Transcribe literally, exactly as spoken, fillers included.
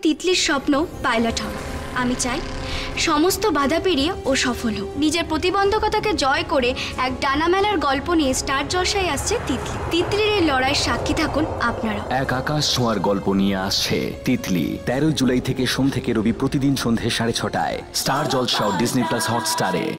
তিতলির স্বপ্ন পাইলট হওয়া। আমি চাই সমস্ত বাধা পেরিয়ে ও সফল হোক। নিজের প্রতিবন্ধকতাকে জয় করে এক ডানা মেলার গল্প নিয়ে স্টার জলসায় আসছে তিতলি। তিতলির এই লড়াইয়ের সাক্ষী থাকুন আপনারা। এক আকাশ ছোঁয়ার গল্প নিয়ে আসছে তিতলি। তেরোই জুলাই থেকে সোম থেকে রবি প্রতিদিন সন্ধে সাড়ে ছটায় স্টার জলসা ও ডিজনি প্লাস হটস্টারে।